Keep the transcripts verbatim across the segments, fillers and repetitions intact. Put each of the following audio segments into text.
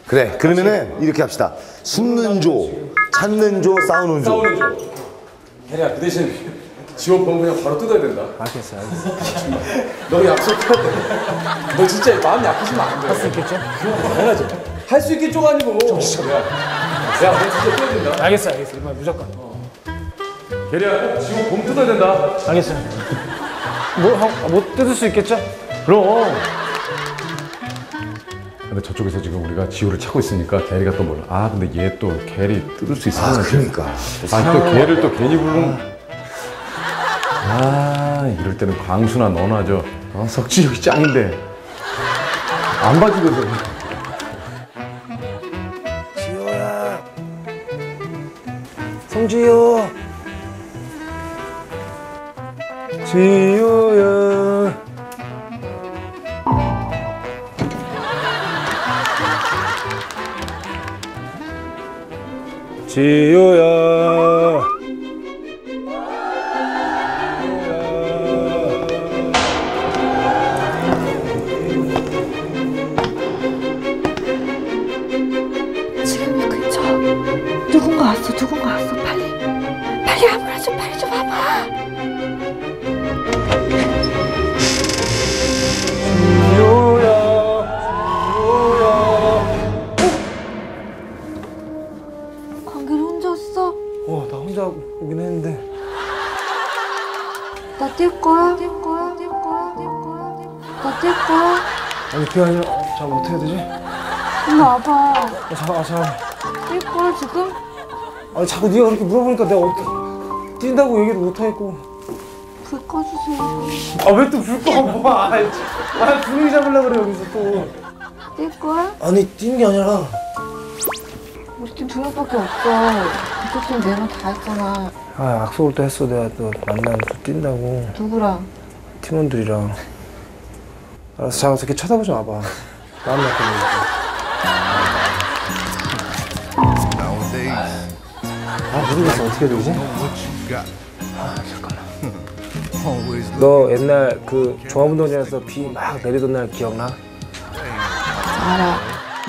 그래, 그러면은 이렇게 합시다. 숨는 조, 찾는 조, 싸우는 조. 싸우는 조. 대리야, 그 대신 지원 보면 그냥 바로 뜯어야 된다. 알겠어, 알겠어. 너 약속해야 돼. 너 진짜 마음 약해지면 안 돼. 할 수 있겠죠? 그럼 당연하죠. 할 수 있겠죠가 아니고. 야, 야, 너 진짜 뜯어야 된다. 알겠어, 알겠어. 이번 무조건. 어. 대리야, 지원 봄 뜯어야 된다. 알겠어요. 뭐, 형, 못 뜯을 수 있겠죠? 그럼. 근데 저쪽에서 지금 우리가 지호를 찾고 있으니까 게리가 또 몰라. 아 근데 얘 또 게리 뜯을 수 있어. 아, 그러니까. 아 또 걔를 또 괜히 부르는. 아 이럴 때는 광수나 너나 저 어, 석지력이 짱인데 안 봐주거든. 지호야. 성지호. 지호야. 지효야. 지금 이 근처 누군가 왔어. 누군가 왔어. 빨리 빨리 아무나 좀 빨리 좀 와봐. 지효야. 관계를 혼자 왔어? 어, 나 혼자 오긴 했는데. 나 뛸 거야? 뛸 거야? 뛸 거야? 뛸 거야? 나 뛸 거야? 아니 그게 아니라 잘 어떻게 해야 되지? 일로 와봐. 아, 잠깐, 아, 잠깐. 뛸 거야 지금? 아니 자꾸 네가 그렇게 물어보니까 내가 어떻게 뛴다고 얘기도 못 하겠고. 불 꺼주세요. 아 왜 또 불 꺼? 봐. 아, 아 분위기 잡으려고 그래 여기서 또. 뛸 거야? 아니 뛰는 게 아니라. 우리 팀 두 명밖에 없어. 이쪽 팀 네 명 다 했잖아. 아 약속을 또 했어. 내가 또 만나면 또 뛴다고. 누구랑? 팀원들이랑. 알았어, 잠깐 이렇게 쳐다보지 마봐. 마음 약해지니까. 아 모르겠어. 어떻게 되지? 아 잠깐만. 너 옛날 그 종합운동장에서 비 막 내리던 날 기억나? 알아.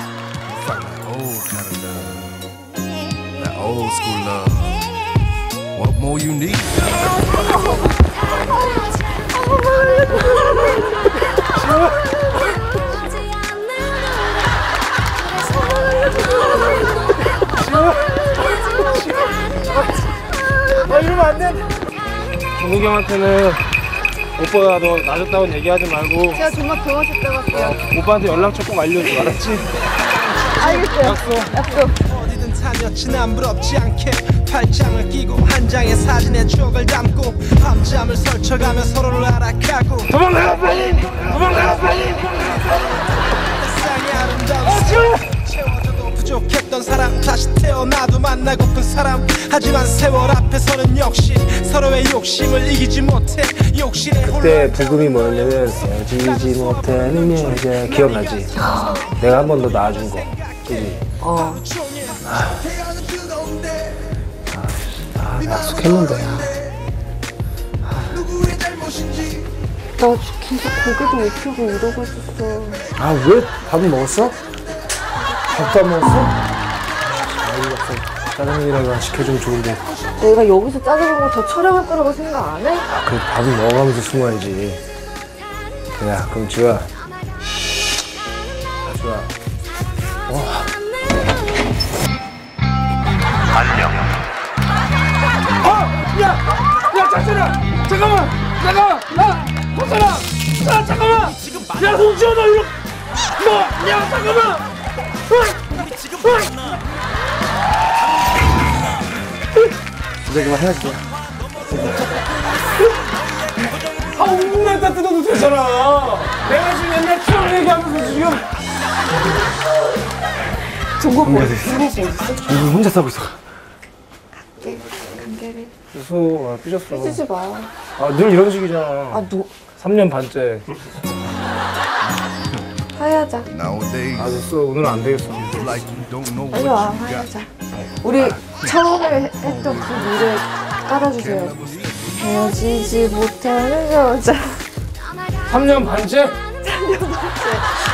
Old school love. What more you need? 아 이러면 안 돼. 정국이 형한테는 오빠가 너 놔줬다고 얘기하지 말고. 제가 정말 배워줬다고 할게요. 오빠한테 연락처 꼭 알려줘. 알았지? 알겠어요. 약속. 약속. 어디든 다녔지 난 부럽지 않게 팔짱을 끼고 한 장의 사진에 추억을 담고 밤잠을 설쳐가며 서로를 알아가고 도망가 빨리! 도망가 빨리! 세상이 아름다운 채워져도 부족했던 사람 다시 태어나도 만나고픈 사람 하지만 세월 앞에서는 역시 서로의 욕심을 이기지 못해 욕심에 그때 부금이 뭐였냐면 헤어지지 못하는 여자 기억나지? 내가 한 번 더 낳아준 거 그지? 어. 아, 아, 약속했는데 나 계속 고개도 못 펴고 이러고 있었어. 아 왜? 밥은 먹었어? 밥도 안 먹었어? 아 약속 짜장면이라도 하나 시켜주면 좋은데. 내가 여기서 짜장면 거 더 촬영할 거라고 생각 안 해? 아, 그래 밥은 먹어가면서 숨어야지. 야 그럼 지우야. 야 지우야. 와. 안녕. 어! 야! 야 잠시만! 잠깐만! 잠깐만! 야! 호선아! 야 잠깐만! 야 홍지아 너 이리 너! 야 잠깐만! 이제 그만 해야지. 아 오 분만 있다 뜯어도 되잖아. 내가 지금 옛날 추억 얘기하면서 지금 종국 어디 있어? 이거 혼자 싸고 있어. 관계를 그래서 아, 삐졌어. 삐지지 마. 아 늘 이런 식이잖아. 아, 너 삼 년 반째. 화해하자. Nowadays, 아 됐어. 오늘은 안 되겠어. like you don't know 빨리 what 와, you got. 화해하자. 우리 처음에 했던 그 노래 깔아주세요. 헤어지지 못하는 여자. 삼 년 반째? 삼 년 반째.